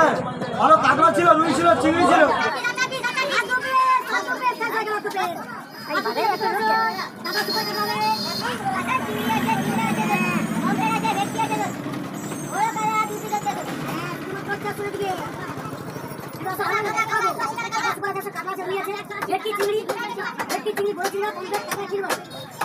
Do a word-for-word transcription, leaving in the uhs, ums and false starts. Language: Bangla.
ভালো কাঁকড়া ছিল, রুই ছিল, চিংড়ি ছিল। ভেটকি চিংড়ি ভেটকি চিংড়ি বলছিল